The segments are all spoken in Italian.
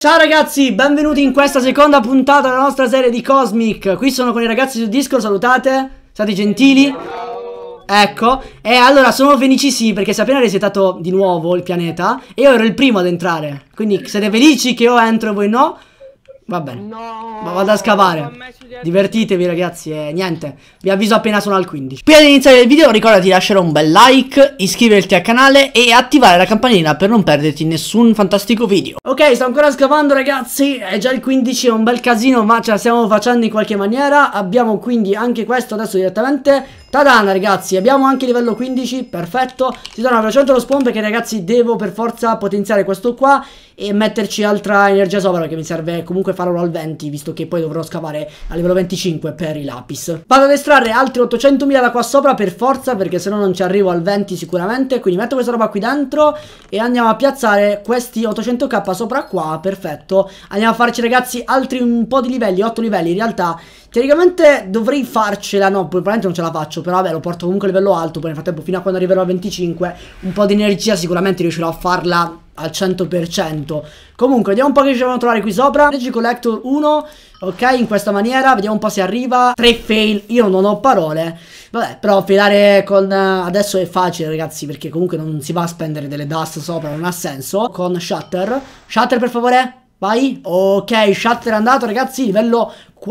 Ciao ragazzi, benvenuti in questa seconda puntata della nostra serie di Cosmic. Qui sono con i ragazzi su Discord, salutate, state gentili. Ecco, e allora sono felicissimi perché si è appena resetato di nuovo il pianeta e io ero il primo ad entrare. Quindi siete felici che io entro e voi no? Va bene, ma vado a scavare. Divertitevi ragazzi e niente, vi avviso appena sono al 15. Prima di iniziare il video ricorda di lasciare un bel like, iscriverti al canale e attivare la campanellina per non perderti nessun fantastico video. Ok, sto ancora scavando ragazzi, è già il 15, è un bel casino ma ce la stiamo facendo in qualche maniera. Abbiamo quindi anche questo adesso direttamente. Tadana ragazzi, abbiamo anche livello 15, perfetto. Si torna velocemente lo spawn perché ragazzi devo per forza potenziare questo qua e metterci altra energia sopra perché mi serve comunque farlo al 20, visto che poi dovrò scavare a livello 25 per i lapis. Vado ad estrarre altri 800.000 da qua sopra per forza perché se no non ci arrivo al 20 sicuramente. Quindi metto questa roba qui dentro e andiamo a piazzare questi 800k sopra qua, perfetto. Andiamo a farci ragazzi altri un po' di livelli, 8 livelli in realtà. Teoricamente dovrei farcela, no, probabilmente non ce la faccio, però vabbè lo porto comunque a livello alto, poi nel frattempo fino a quando arriverò a 25 un po' di energia sicuramente riuscirò a farla al 100%. Comunque vediamo un po' che ci devono trovare qui sopra. Energy Collector 1, ok, in questa maniera, vediamo un po' se arriva. 3 fail, io non ho parole. Vabbè, però failare con adesso è facile ragazzi, perché comunque non si va a spendere delle dust sopra, non ha senso. Con Shatter, Shatter per favore. Vai, ok, Shatter è andato ragazzi, livello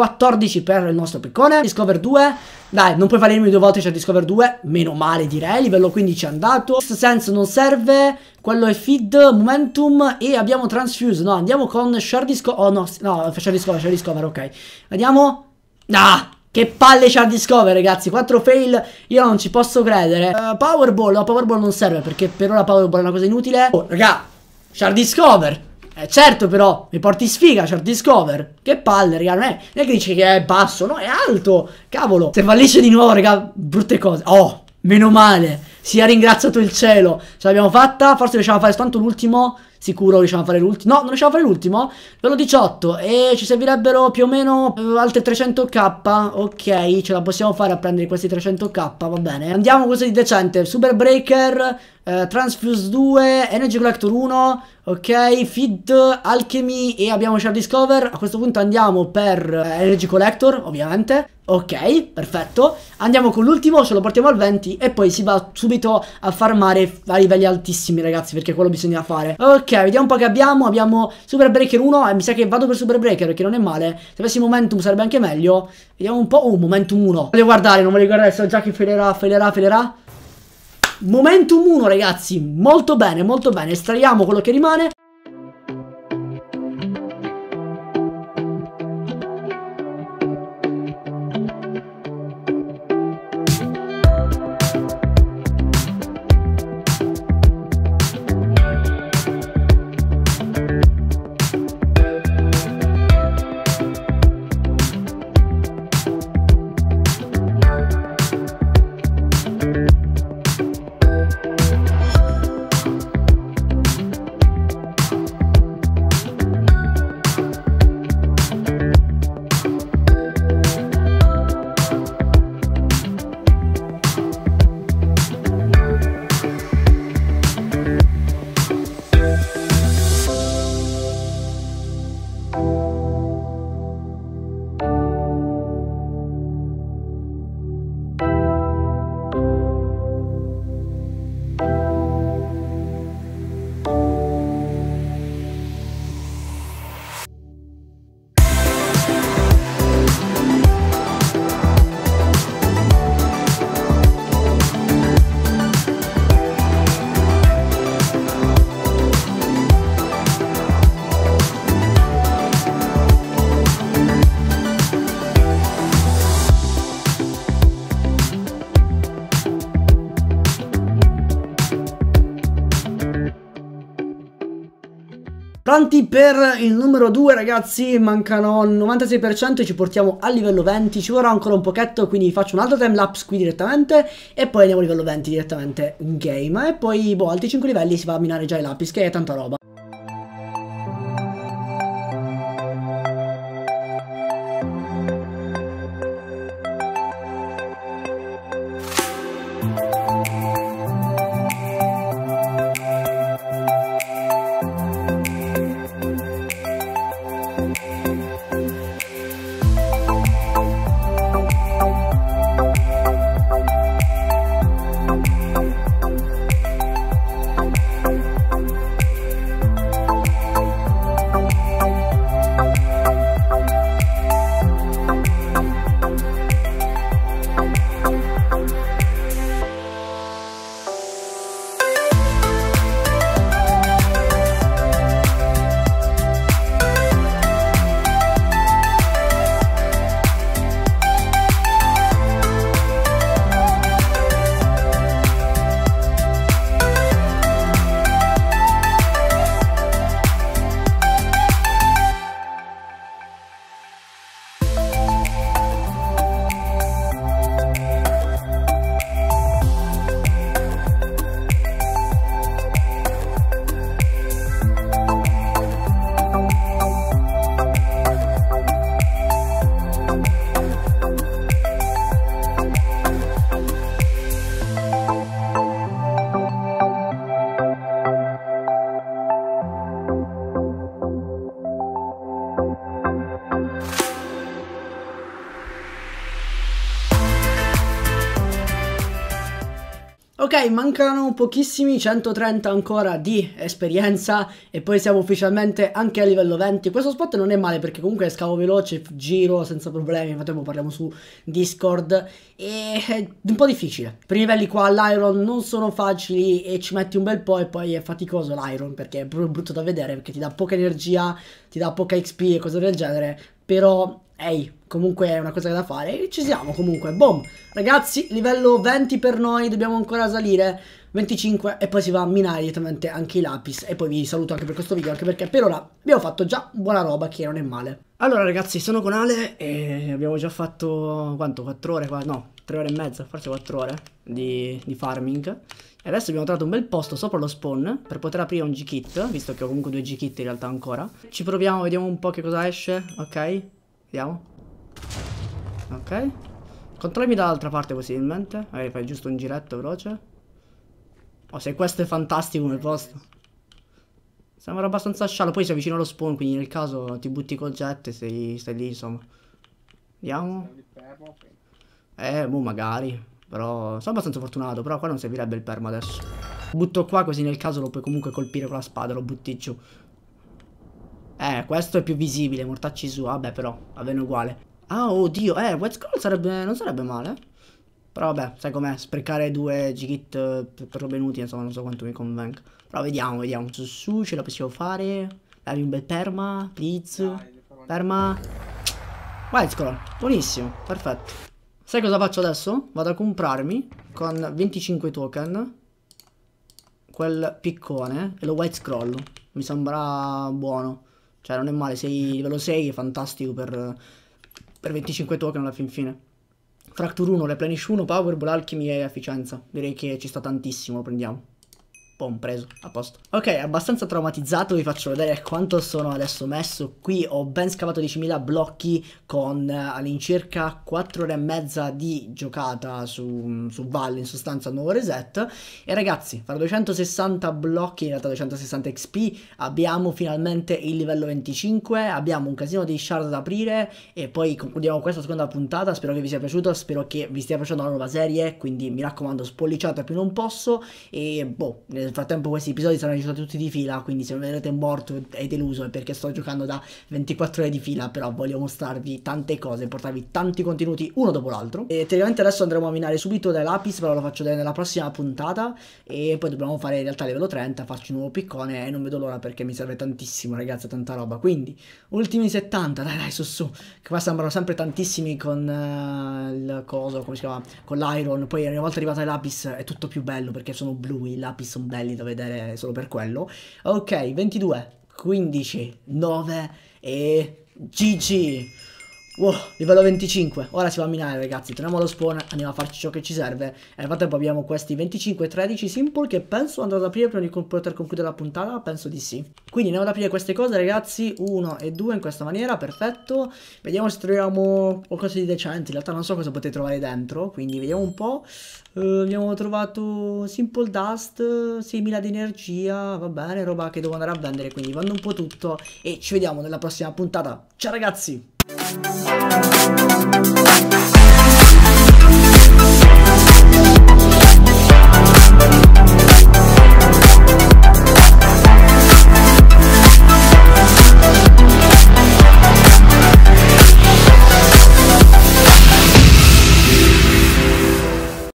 14 per il nostro piccone. Discover 2, dai, non puoi fallirmi 2 volte, c'è Discover 2, meno male direi, livello 15 è andato. Sense non serve, quello è Feed, Momentum e abbiamo Transfuse, no, andiamo con Shard Discover, oh no, Shard Discover, ok. Vediamo, ah, che palle Shard Discover ragazzi, 4 fail, io non ci posso credere. Powerball, no, Powerball non serve perché per ora Powerball è una cosa inutile. Oh, raga, Shard Discover. Certo però, mi porti sfiga, Shard Discover. Che palle, raga, non è che dici che è basso, no, è alto. Cavolo, se fallisce di nuovo, raga, brutte cose. Oh, meno male, sia ringraziato il cielo. Ce l'abbiamo fatta, forse riusciamo a fare soltanto l'ultimo. Sicuro riusciamo a fare l'ultimo. No, non riusciamo a fare l'ultimo. Livello 18 e ci servirebbero più o meno altre 300k. Ok, ce la possiamo fare a prendere questi 300k, va bene. Andiamo con questo di decente. Super Breaker, Transfuse 2, Energy Collector 1, ok, Feed, Alchemy e abbiamo Shard Discover. A questo punto andiamo per Energy Collector, ovviamente. Ok, perfetto. Andiamo con l'ultimo, ce lo portiamo al 20 e poi si va subito a farmare a livelli altissimi ragazzi, perché quello bisogna fare. Ok, vediamo un po' che abbiamo. Abbiamo Super Breaker 1 e mi sa che vado per Super Breaker perché non è male. Se avessi Momentum sarebbe anche meglio. Vediamo un po'. Momentum 1. Voglio guardare, non voglio guardare, so già che failerà. Momentum 1 ragazzi, molto bene, estraiamo quello che rimane. Pronti per il numero 2 ragazzi, mancano il 96% e ci portiamo al livello 20, ci vorrà ancora un pochetto, quindi faccio un altro timelapse qui direttamente e poi andiamo a livello 20 direttamente in game e poi boh, altri 5 livelli si va a minare già i lapis, che è tanta roba. Ok, mancano pochissimi 130 ancora di esperienza e poi siamo ufficialmente anche a livello 20. Questo spot non è male perché comunque scavo veloce, giro senza problemi, infatti parliamo su Discord e è un po' difficile. Per i livelli qua l'Iron non sono facili e ci metti un bel po' e poi è faticoso l'Iron perché è proprio brutto da vedere perché ti dà poca energia, ti dà poca XP e cose del genere, però ehi, comunque è una cosa da fare e ci siamo comunque, boom. Ragazzi, livello 20 per noi, dobbiamo ancora salire, 25 e poi si va a minare direttamente anche i lapis. E poi vi saluto anche per questo video, anche perché per ora abbiamo fatto già buona roba, che non è male. Allora ragazzi, sono con Ale e abbiamo già fatto, quanto? 4 ore? No, 3 ore e mezza, forse 4 ore di farming. E adesso abbiamo trovato un bel posto sopra lo spawn per poter aprire un G-Kit, visto che ho comunque 2 G-Kit in realtà ancora. Ci proviamo, vediamo un po' che cosa esce, ok? Vediamo. Ok. Controllami dall'altra parte possibilmente. Magari fai giusto un giretto veloce. Oh, se questo è fantastico come posto. Sembra abbastanza sciallo. Poi sei vicino allo spawn, quindi nel caso ti butti col jet e stai lì, insomma. Vediamo. Boh, magari. Però sono abbastanza fortunato. Però qua non servirebbe il perma adesso. Butto qua così nel caso lo puoi comunque colpire con la spada. Lo butti giù. Questo è più visibile. Mortacci su. Vabbè, però va bene uguale. Ah, oddio, White Scroll non sarebbe male. Però vabbè, sai com'è, sprecare 2 G-Kit per robe inutili, insomma, non so quanto mi convenga. Però vediamo, su, ce la possiamo fare. Davi un bel perma, please. Perma. White Scroll, buonissimo, perfetto. Sai cosa faccio adesso? Vado a comprarmi con 25 token quel piccone e lo White Scroll. Mi sembra buono. Cioè non è male, livello 6 è fantastico per 25 token alla fin fine. Fracture 1, Replenish 1, Powerball, Alchemy e Efficienza. Direi che ci sta tantissimo, lo prendiamo. Boom, preso, a posto. Ok, abbastanza traumatizzato, vi faccio vedere quanto sono adesso messo. Qui ho ben scavato 10.000 blocchi con all'incirca 4 ore e mezza di giocata su Valle, in sostanza nuovo reset. E ragazzi, fra 260 blocchi, in realtà 260 XP, abbiamo finalmente il livello 25, abbiamo un casino di shard da aprire e poi concludiamo questa seconda puntata. Spero che vi sia piaciuto, spero che vi stia piacendo la nuova serie, quindi mi raccomando spolliciate più non posso e boh, nel frattempo questi episodi saranno registrati tutti di fila, quindi se mi vedete morto e deluso è perché sto giocando da 24 ore di fila, però voglio mostrarvi tante cose, portarvi tanti contenuti uno dopo l'altro. E teoricamente adesso andremo a minare subito dai lapis, però lo faccio vedere nella prossima puntata e poi dobbiamo fare in realtà livello 30, farci un nuovo piccone e non vedo l'ora perché mi serve tantissimo ragazzi, tanta roba. Quindi ultimi 70, dai su, che qua sembrano sempre tantissimi con il coso, come si chiama, con l'iron. Poi una volta arrivato ai lapis è tutto più bello perché sono blu, i lapis sono belli da vedere solo per quello. Ok, 22, 15, 9 e GG. Wow, livello 25. Ora si va a minare, ragazzi. Torniamo allo spawn, andiamo a farci ciò che ci serve. E nel frattempo abbiamo questi 25-13 simple che penso andrò ad aprire prima di poter concludere la puntata. Penso di sì. Quindi andiamo ad aprire queste cose, ragazzi. 1 e 2 in questa maniera, perfetto. Vediamo se troviamo qualcosa di decente. In realtà non so cosa potete trovare dentro, quindi vediamo un po'. Abbiamo trovato simple dust, 6000 di energia, va bene, roba che devo andare a vendere. Quindi vendo un po' tutto e ci vediamo nella prossima puntata. Ciao, ragazzi!